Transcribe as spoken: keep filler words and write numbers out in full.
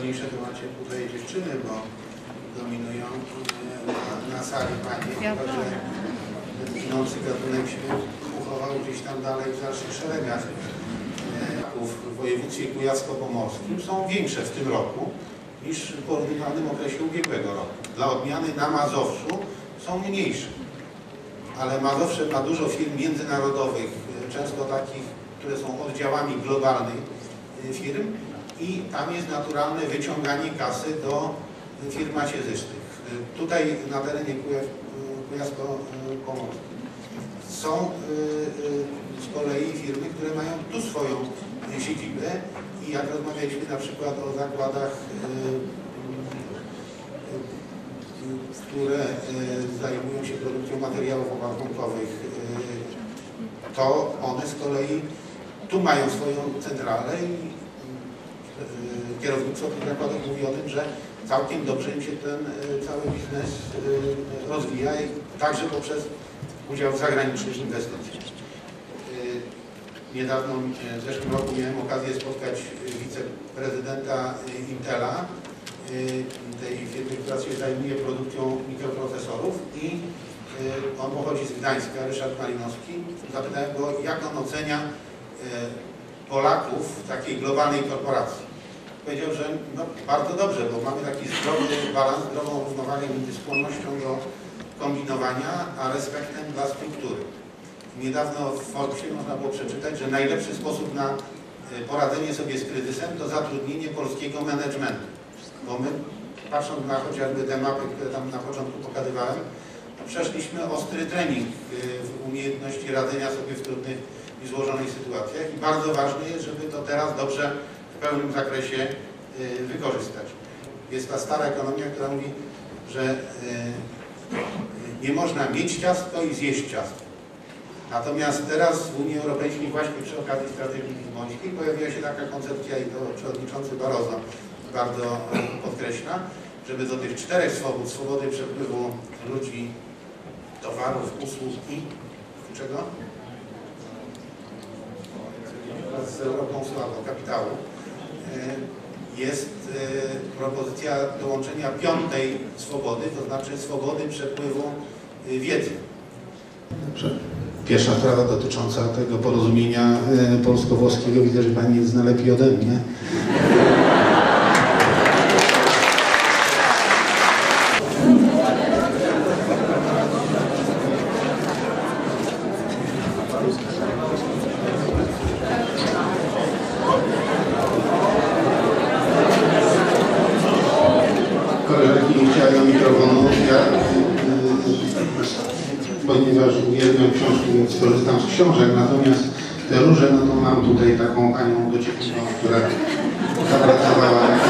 najważniejsze to macie tutaj dziewczyny, bo dominują na, na sali panie, chyba że ginący gatunek się uchował gdzieś tam dalej w dalszych szeregach. W województwie kujawsko-pomorskim są większe w tym roku niż w porównywalnym okresie ubiegłego roku. Dla odmiany na Mazowszu są mniejsze, ale Mazowsze ma dużo firm międzynarodowych, często takich, które są oddziałami globalnych firm i tam jest naturalne wyciąganie kasy do firm macierzystych. Tutaj na terenie Kujawsko-Pomorskiej są z kolei firmy, które mają tu swoją siedzibę i jak rozmawialiśmy na przykład o zakładach, które zajmują się produkcją materiałów ołtarzowych, to one z kolei tu mają swoją centralę i kierownictwo tych zakładów mówi o tym, że całkiem dobrze im się ten cały biznes rozwija i także poprzez udział w zagranicznych inwestycjach. Niedawno, w zeszłym roku miałem okazję spotkać wiceprezydenta Intela, tej firmy, która się zajmuje produkcją mikroprocesorów i on pochodzi z Gdańska, Ryszard Malinowski. Zapytałem go, jak on ocenia Polaków w takiej globalnej korporacji. Powiedział, że no, bardzo dobrze, bo mamy taki zdrowy balans, zdrową równowagę między skłonnością do kombinowania, a respektem dla struktury. Niedawno w Forbesie można było przeczytać, że najlepszy sposób na poradzenie sobie z kryzysem to zatrudnienie polskiego managementu. Bo my, patrząc na chociażby te mapy, które tam na początku pokazywałem, to przeszliśmy ostry trening w umiejętności radzenia sobie w trudnych i złożonych sytuacjach i bardzo ważne jest, żeby to teraz dobrze w pełnym zakresie wykorzystać. Jest ta stara ekonomia, która mówi, że nie można mieć ciastko i zjeść ciastko. Natomiast teraz w Unii Europejskiej właśnie przy okazji strategii lizbońskiej pojawiła się taka koncepcja i to przewodniczący Barroso bardzo podkreśla, żeby do tych czterech swobód, swobody przepływu ludzi, towarów, usług i czego? Z Europą słabo, kapitału. Jest propozycja dołączenia piątej swobody, to znaczy swobody przepływu wiedzy. Dobrze. Pierwsza sprawa dotycząca tego porozumienia polsko-włoskiego. Widzę, że Pani zna lepiej ode mnie. Koleżanki nie chciały do mikrofonu. Ja, ponieważ uwielbiam książki, więc korzystam z książek, natomiast te róże, no to mam tutaj taką panią dociekliwą, która zapracowała